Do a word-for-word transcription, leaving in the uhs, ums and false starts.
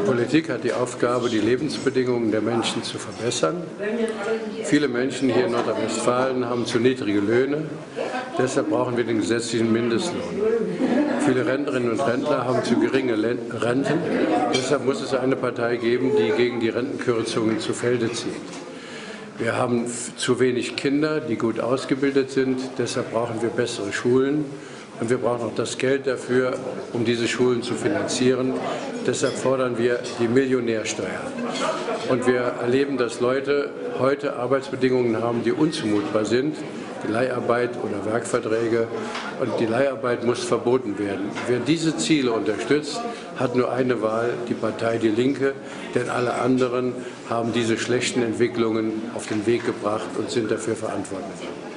Politik hat die Aufgabe, die Lebensbedingungen der Menschen zu verbessern. Viele Menschen hier in Nordrhein-Westfalen haben zu niedrige Löhne. Deshalb brauchen wir den gesetzlichen Mindestlohn. Viele Rentnerinnen und Rentner haben zu geringe Renten. Deshalb muss es eine Partei geben, die gegen die Rentenkürzungen zu Felde zieht. Wir haben zu wenig Kinder, die gut ausgebildet sind. Deshalb brauchen wir bessere Schulen. Und wir brauchen auch das Geld dafür, um diese Schulen zu finanzieren. Deshalb fordern wir die Millionärsteuer. Und wir erleben, dass Leute heute Arbeitsbedingungen haben, die unzumutbar sind. Die Leiharbeit oder Werkverträge. Und die Leiharbeit muss verboten werden. Wer diese Ziele unterstützt, hat nur eine Wahl, die Partei Die Linke. Denn alle anderen haben diese schlechten Entwicklungen auf den Weg gebracht und sind dafür verantwortlich.